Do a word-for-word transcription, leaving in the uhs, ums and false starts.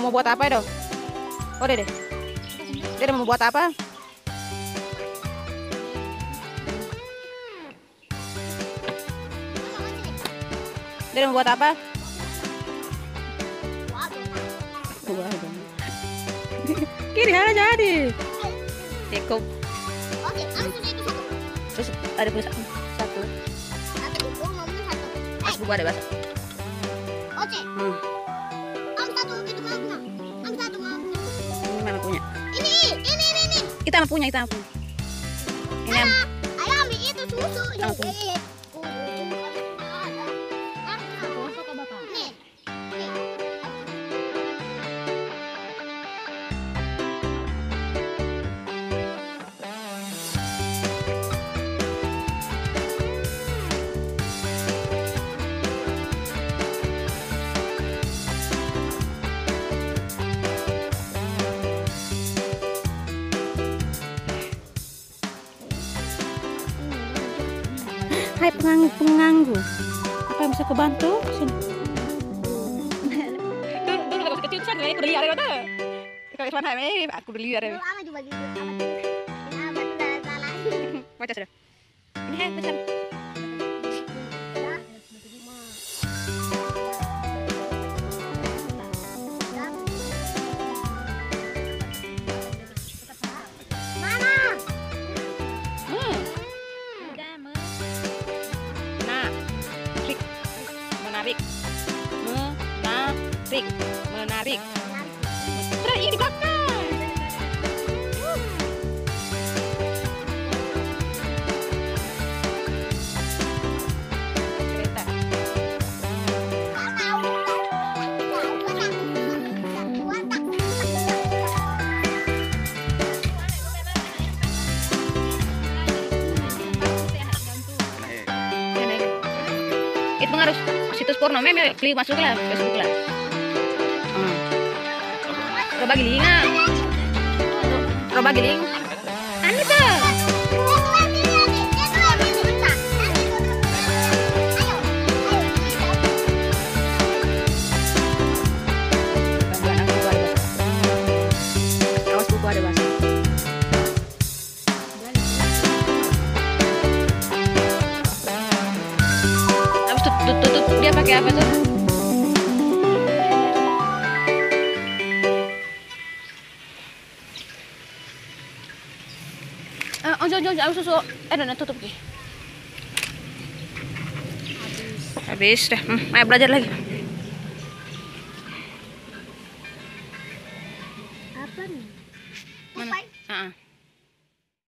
mau buat apa itu? Oh, deh deh. Dia mau buat apa? Dia mau buat apa? Kiri ada jadi. Cukup. Oke, harus itu satu. Terus ada punya satu. Satu. Satu itu ngomongnya satu. Mas buku ada bahasa. Oke. Hmm. Am satu itu mana? Am satu mana? Ini mama punya. Ini, ini, ini, ini. Kita mah punya, kita mah punya. Ini am. Ayah ambil itu susu. Apa? Eh, oh, itu bukan ada. Ah, masuk ke bapak. Nih. Nih. Hai penganggu, penganggu. Apa yang bisa kubantu? Sini. Dulu dulu kecil tuh saya kuliah ada ada. Kalau mana ini aku beli ada. Dulu ama juga gitu. Ini ama sudah salah. Baca sudah. Ini hai besar. Mana? Hmm. Nah, trik menarik, menarik, menarik. Terus ini di belakang. Kereta. Itu harus situs porno meme klik masuk lah Facebook lah. Hmm. Coba giling ah. Coba giling. Anu tuh. Awas buku ada bahasa. Habis tutup, tutup dia pakai apa tuh? Eh, oh, jangan, jangan, susu. Eh, dan tutup nih. Habis dah. Hmm, ayo belajar lagi. Apa nih? Mana? Ah.